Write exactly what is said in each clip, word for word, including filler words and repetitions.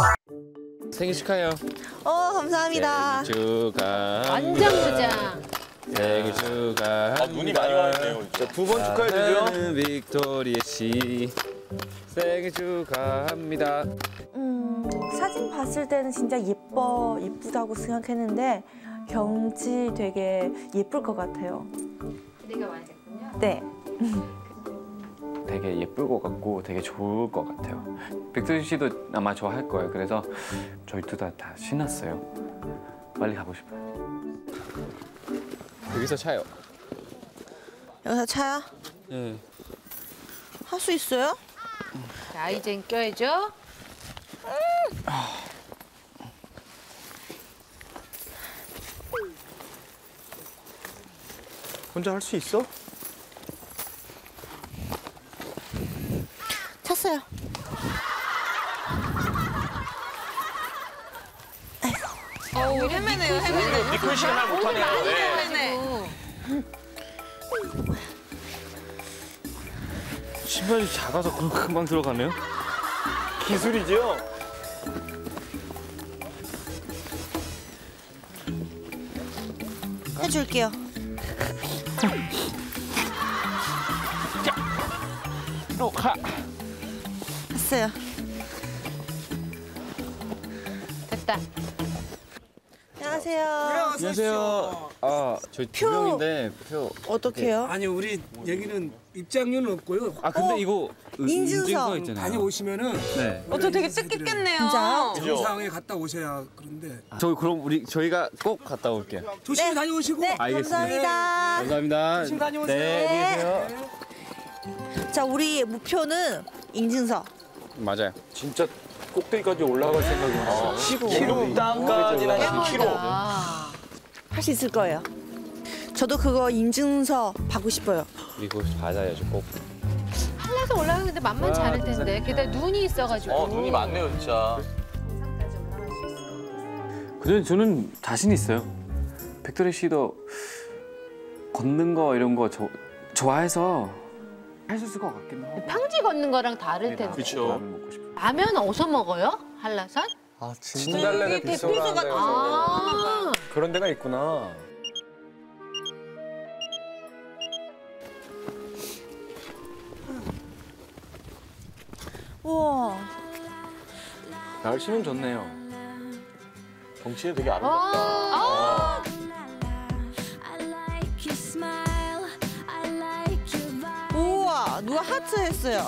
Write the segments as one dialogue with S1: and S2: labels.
S1: 생일 축하해요.
S2: 어, 감사합니다.
S1: 생일 축하합니다.
S3: 완전 무장.
S1: 생일 축하합니다.
S4: 아, 눈이 많이 와있네요.
S5: 자, 두 번 축하해주죠.
S1: 빅토리아 씨 생일 축하합니다.
S2: 음, 사진 봤을 때는 진짜 예뻐, 예쁘다고 생각했는데 경치 되게 예쁠 것 같아요.
S3: 기대가 많이 됐군요.
S2: 네.
S6: 되게 예쁠 것 같고 되게 좋을 것 같아요. 백두진 씨도 아마 좋아할 거예요. 그래서 저희 둘 다 다 신났어요. 빨리 가고 싶어요.
S1: 여기서 차요.
S2: 여기서 차야?
S1: 네.
S2: 할 수 있어요?
S3: 자, 이젠 껴야죠.
S5: 혼자 할 수 있어?
S2: 찼어요.
S3: 어우, 헤매네요, 헤매네.
S4: 니콜 씨가 말 못하네요. 네.
S3: 헤매네.
S1: 신발이 작아서 금방 들어가네요.
S5: 기술이죠?
S2: 해줄게요.
S1: 또 가.
S2: 했어요.
S3: 됐다.
S2: 안녕하세요.
S1: 안녕하세요. 아, 저희 두
S2: 표.
S1: 명인데 표.
S2: 어떡해요?
S7: 아니 우리 여기는 입장료는 없고요.
S1: 아, 근데
S2: 어,
S1: 이거
S2: 인증서.
S1: 있잖아요.
S7: 다녀오시면은
S1: 네.
S8: 어, 저 되게 뜻깊겠네요.
S2: 진짜요?
S7: 정상에 갔다 오셔야 그런데
S1: 저 그럼 우리 저희가 꼭 갔다 올게요.
S7: 조심히
S2: 네.
S7: 다녀오시고.
S2: 네,
S1: 알겠습니다.
S2: 감사합니다.
S1: 감사합니다.
S7: 조심히 다녀오세요.
S1: 네, 안녕히 계세요.
S2: 자, 우리 목표는 인증서.
S1: 맞아요.
S5: 진짜 꼭대기까지 올라갈 생각이에요.
S4: 십 킬로미터 땅까지는 십 킬로미터.
S2: 할 수 있을 거예요. 저도 그거 인증서 받고 싶어요.
S1: 이거 받아야죠, 꼭.
S3: 한라산 올라가는데 만만치 않을 텐데. 게다가 눈이 있어가지고.
S4: 어, 눈이 많네요, 진짜.
S6: 근데 저는 자신 있어요. 백두리 씨도 걷는 거 이런 거 저, 좋아해서 할 수 있을 것 같긴 하고.
S3: 평지 걷는 거랑 다를 텐데.
S4: 그쵸.
S6: 라면 먹고 싶어요.
S3: 라면 어디서 먹어요? 한라산?
S5: 아, 진달래가 비싸다는 데가
S3: 아,
S5: 그런 데가 있구나.
S2: 우와.
S5: 날씨는 좋네요.
S4: 경치는 되게 아름답다.
S3: 아,
S2: 우와, 누가 하트 했어요.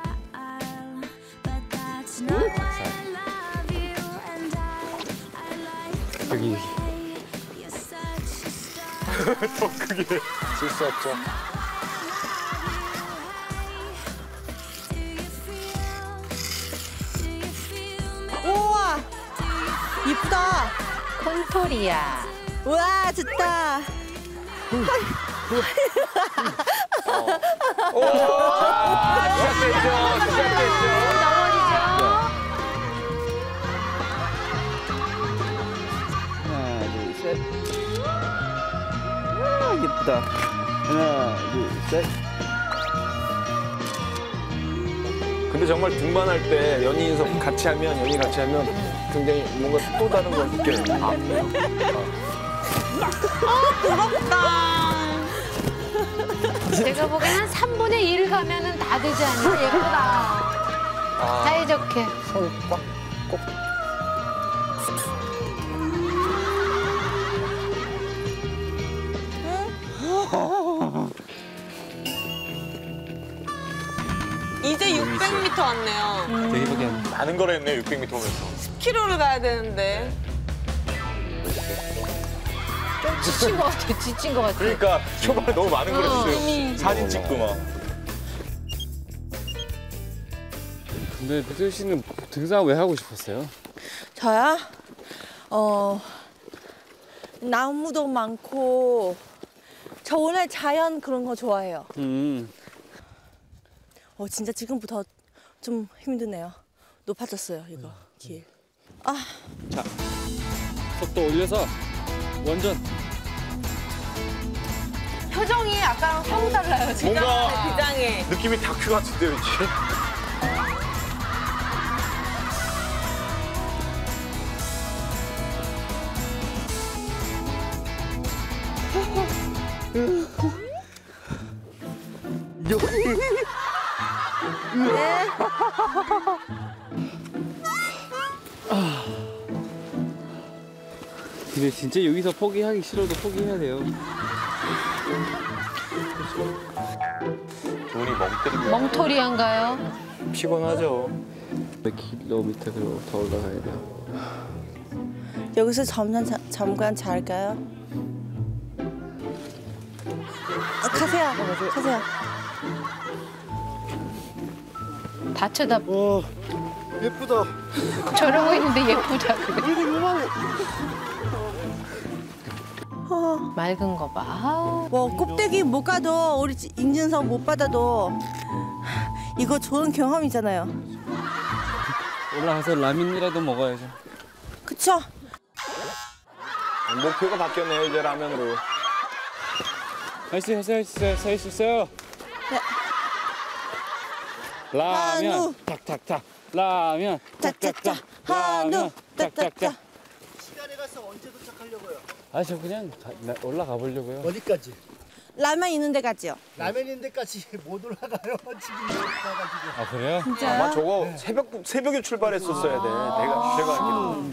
S1: 여기, 여기.
S5: 더 크게 실수했죠.
S2: 우와, 이쁘다.
S3: 콘토리아.
S2: 우와, 좋다.
S5: 시작됐죠. 시작됐죠.
S1: 하나, 둘, 셋. 아, 예쁘다. 하나, 둘, 셋.
S5: 근데 정말 등반할 때 연인서 같이 하면 연인 같이 하면 굉장히 뭔가 또 다른 걸 느껴요.
S3: 제가 보기엔 한 삼분의 일 가면은 다 되지 않나? 예쁘다. 사이좋게.
S5: 손 꽉 꼭.
S8: 이제 육백 미터 왔네요.
S1: 되게 보기엔
S4: 많은 걸 했네, 육백 미터 오면서.
S8: 십 킬로미터를 가야 되는데.
S3: 좀 지친 것 같아, 지친 것 같아.
S4: 그러니까 초반에 너무 많은 걸
S3: 어,
S4: 했어요. 사진 찍고 막.
S1: 근데 백두리 씨는 등산 왜 하고 싶었어요?
S2: 저야? 어, 나무도 많고, 저 원래 자연 그런 거 좋아해요.
S1: 음.
S2: 어, 진짜 지금부터 좀 힘드네요. 높아졌어요, 이거, 길. 아,
S1: 자, 속도 올려서 원전.
S8: 표정이 아까랑 사고 달라요. 지금.
S4: 뭔가
S8: 비장해.
S4: 느낌이 다큐 같은데요, 이제.
S2: 네.
S1: 근데 진짜 여기서 포기하기 싫어도 포기해야 돼요.
S4: 눈이 멍때리고
S3: 멍토리한가요?
S5: 피곤하죠.
S1: 몇 킬로미터로 더 올라가야 돼요.
S2: 여기서 잠깐, 자, 잠깐 잘까요? 아, 가세요. 가세요.
S3: 다 쳐다.
S5: 와 예쁘다.
S3: 저러고 있는데 예쁘다 그래.
S2: 어,
S3: 맑은 거 봐. 아우.
S2: 뭐 꼭대기 못 가도 우리 인증서 못 받아도 이거 좋은 경험이잖아요.
S1: 올라가서 라면이라도 먹어야죠.
S2: 그쵸?
S5: 목표가 바뀌었네요 이제 라면으로.
S1: 할 수 있어요, 할 수 있어요, 할 수 있어요.
S2: 네.
S1: 라면,
S2: 한우.
S1: 탁탁탁. 라면,
S2: 짝짝짝. 한우. 짝짝짝.
S7: 시간에 가서 언제 도착하려고요?
S1: 아, 저 그냥 가, 나, 올라가 보려고요.
S7: 어디까지?
S2: 라면 있는 데 갔지요?
S7: 라면 있는 데까지 못 올라가요. 지금 올라가지고.
S1: 아, 그래요?
S5: 아마 저거 새벽 새벽에 출발했었어야 돼. 내가 제가 알기로.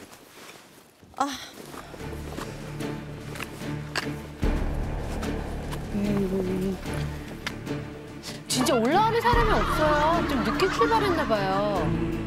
S3: 진짜 올라오는 사람이 없어요. 좀 늦게 출발했나 봐요.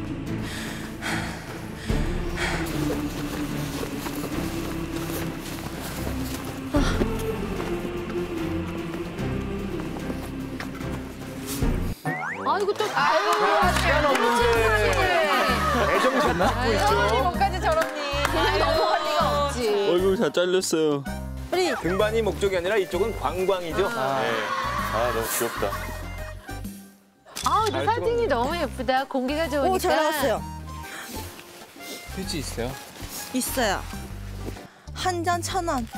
S3: 아이고 또 아이고
S5: 시간 없는데 애정샷 갖고 있죠.
S8: 뭐까지 저러니.
S3: 그냥 넘어갈 리가 없지.
S1: 얼굴 다 잘렸어요.
S2: 우리
S5: 등반이 목적이 아니라 이쪽은 관광이죠.
S4: 네. 아 너무 귀엽다.
S3: 아, 근데
S5: 잘
S3: 사진이 너무 예쁘다. 공기가 좋으니까.
S2: 오, 잘 나왔어요.
S1: 휴지 있어요?
S2: 있어요. 한 잔 천 원.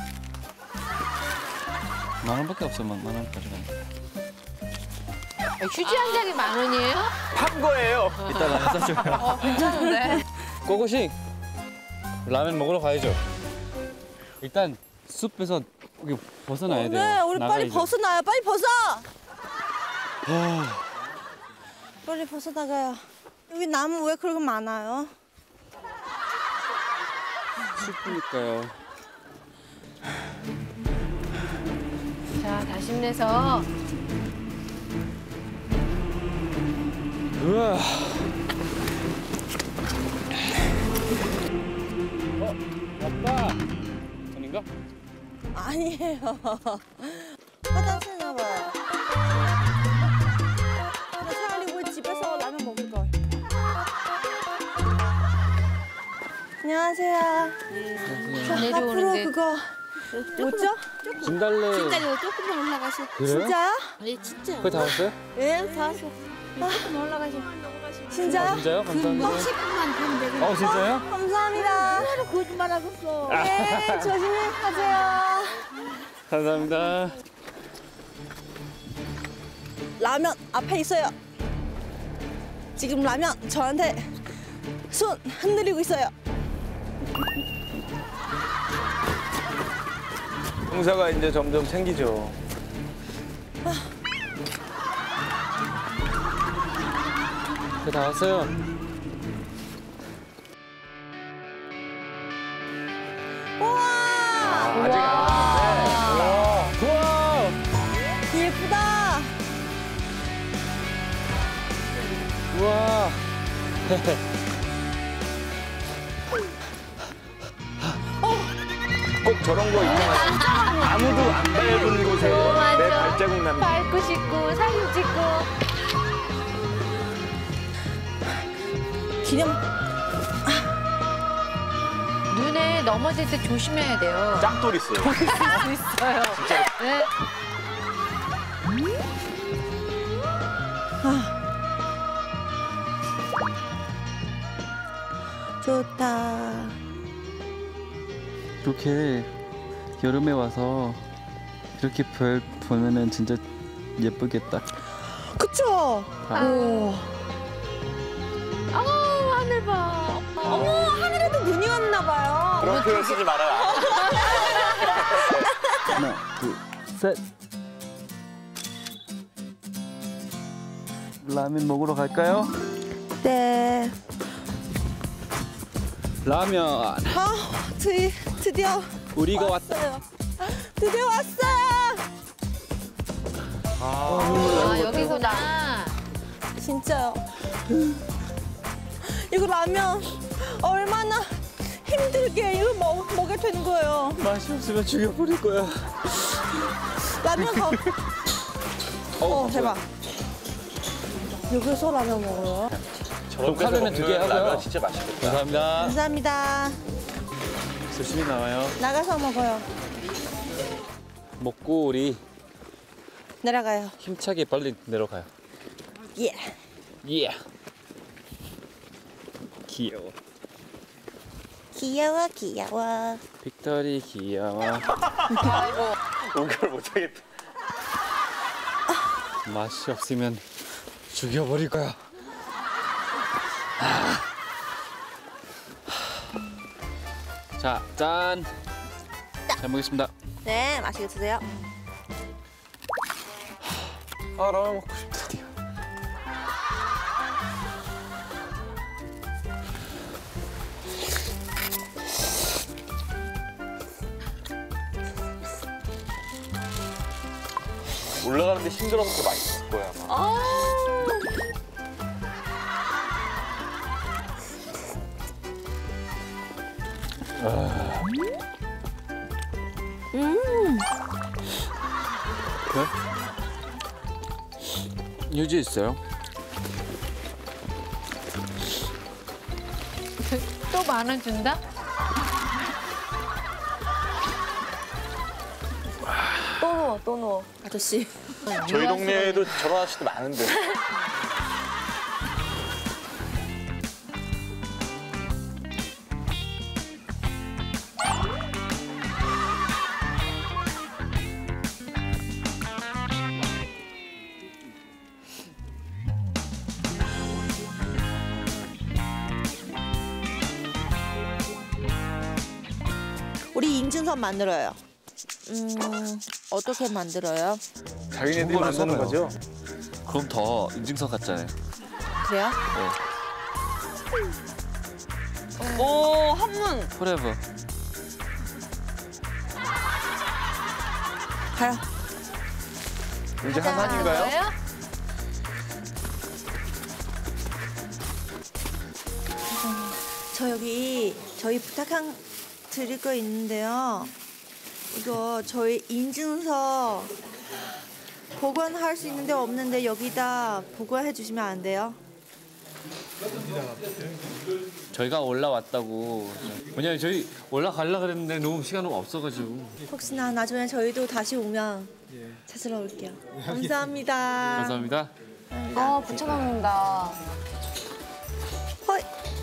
S1: 만 원밖에 없어요, 만, 만 원까지.
S3: 휴지 한 장이 만 원이에요?
S5: 판 거예요.
S1: 이따 라면 싸줘요.
S8: 어, 괜찮은데?
S1: 꼬꼬씨, 라면 먹으러 가야죠. 일단 숲에서 여기 벗어나야 돼요.
S2: 네, 우리 빨리
S1: 나가야죠.
S2: 벗어나요. 빨리 벗어. 빨리 벗어나가요. 여기 나무 왜 그렇게 많아요?
S1: 숲이니까요.
S3: 자, 다시 힘내서.
S1: 우와. 어, 아빠. 아닌가?
S2: 아니에요. 화장실 나봐요. 나 차라리 우리 집에서 라면 먹을 걸. 안녕하세요. 저 앞으로
S3: 내려오는데.
S2: 그거 뭐죠?
S1: 진달래.
S2: 조금만 올라가시.
S1: 그래요?
S2: 진짜요?
S8: 네, 진짜.
S1: 거의 다 왔어요?
S2: 예, 다 왔어.
S8: 조금 올라가시.
S2: 진짜요?
S1: 아, 진짜요? 감사합니다.
S8: 십 분만 가면 되겠네.
S1: 어, 진짜요?
S2: 감사합니다.
S8: 거짓말 하겠어.
S2: 네, 조심히 가세요.
S1: 감사합니다.
S2: 라면 앞에 있어요. 지금 라면 저한테 손 흔들리고 있어요.
S5: 공사가 이제 점점 생기죠.
S1: 거의 다 왔어요.
S2: 우와,
S5: 아직 안 왔는데.
S1: 우와!
S2: 예쁘다.
S1: 우와!
S5: 꼭 저런 거 있잖아요. 아무도 안 밟은 곳에
S3: 어, 맞아.
S5: 내 발자국 남기.
S3: 밟고 싶고, 사진 찍고.
S2: 기념.
S3: 눈에 넘어질 때 조심해야 돼요.
S4: 짱돌 있어요.
S3: 있어요. 네.
S2: 좋다.
S1: 이렇게 여름에 와서 이렇게 별 보면은 진짜 예쁘겠다.
S2: 그쵸?
S1: 아.
S2: 오.
S3: 어우, 하늘 봐.
S2: 어머, 하늘에도 눈이 왔나 봐요.
S4: 그런 표현 쓰지 말아요.
S1: 하나, 둘,
S6: 셋. 라면 먹으러 갈까요?
S2: 네.
S6: 라면.
S2: 아, 드, 드디어
S6: 우리가 왔.
S2: 왔어요. 드디어 왔어요.
S3: 아, 여기구나.
S2: 진짜요. 이거 라면 얼마나 힘들게 이거 먹, 먹게 되는 거예요.
S6: 맛이 없으면 죽여버릴 거야.
S2: 라면 가. 어, 대박. 여기서 라면 먹어요?
S4: 저런 데서
S6: 카레는 두개
S4: 먹는
S6: 하고요.
S4: 라면 진짜 맛있겠다.
S6: 감사합니다.
S2: 감사합니다.
S6: 조심히 나와요.
S2: 나가서 먹어요.
S1: 먹고 우리
S2: 내려가요.
S1: 힘차게 빨리 내려가요.
S2: 예.
S1: 예. 귀여워.
S2: 귀여워, 귀여워.
S1: 빅터리 귀여워.
S4: 응가를 못하겠다.
S1: 맛이 없으면 죽여버릴 거야. 자, 짠. 잘 먹겠습니다.
S2: 네, 맛있게 드세요.
S1: 아, 라면 먹고 싶다.
S4: 올라가는데 힘들어서 더 맛있을 거야, 아마.
S1: 유지 있어요?
S3: 또 만 원 준다?
S2: 또 넣어, 또 넣어. 아저씨.
S4: 저희 동네에도 저런 아저씨도 많은데.
S2: 우리 인증선 만들어요. 음, 어떻게 만들어요?
S5: 자기네들이 만드는 거죠?
S1: 그럼 더 인증서 같잖아요.
S2: 그래요? 오, 한문.
S1: 포레버.
S2: 가요.
S5: 이제 한산인가요?
S3: 뭐예요?
S2: 저 여기 저희 부탁한 드릴 거 있는데요. 이거 저희 인증서 보관할 수 있는데 없는데 여기다 보관해 주시면 안 돼요?
S1: 저희가 올라왔다고. 왜냐면 저희 올라가려고 그랬는데 너무 시간이 없어가지고.
S2: 혹시나 나중에 저희도 다시 오면 찾으러 올게요. 감사합니다.
S1: 감사합니다.
S3: 아, 붙여놓는다.
S2: 헐.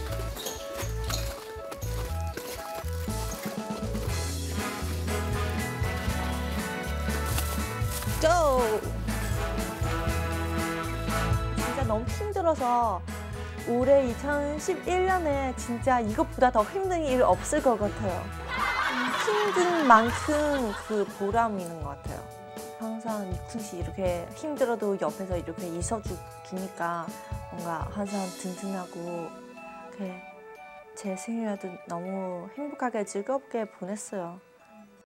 S2: 고! 진짜 너무 힘들어서 올해 이천십일 년에 진짜 이것보다 더 힘든 일 없을 것 같아요. 힘든 만큼 그 보람이 있는 것 같아요. 항상 이쿤 씨 이렇게 힘들어도 옆에서 이렇게 있어주니까 뭔가 항상 든든하고 제 생일에도 너무 행복하게 즐겁게 보냈어요.